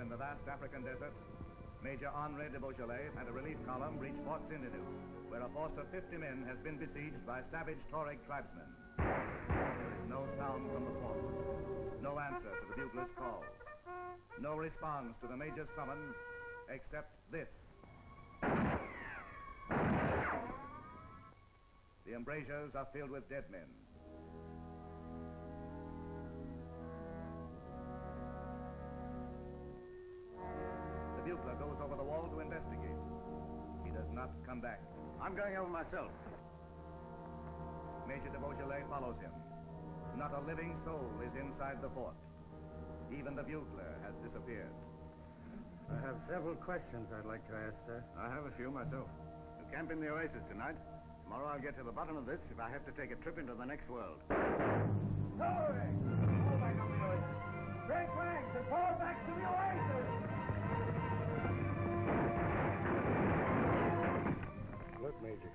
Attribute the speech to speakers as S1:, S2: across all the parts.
S1: the vast African desert, Major Henri de Beaujolais and a relief column reach Fort Sindidou, where a force of 50 men has been besieged by savage Tuareg tribesmen. There is no sound from the fort, no answer to the bugler's call, no response to the Major's summons, except this. The embrasures are filled with dead men. The bugler goes over the wall to investigate. He does not come back.
S2: I'm going over myself.
S1: Major de Beaujolais follows him. Not a living soul is inside the fort. Even the bugler has disappeared.
S3: I have several questions I'd like to ask, sir.
S2: I have a few myself. You camp in the oasis tonight. Tomorrow I'll get to the bottom of this if I have to take a trip into the next world.
S3: Hurry! Fall back to the oasis! Break ranks and fall back to the oasis! Look, Major.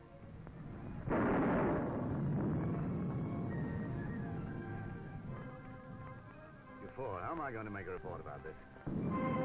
S2: You fool, how am I going to make a report about this?